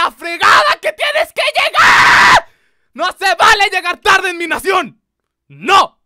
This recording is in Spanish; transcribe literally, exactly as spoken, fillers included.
la fregada que tienes que llegar! ¡No se vale llegar tarde en mi nación! ¡No!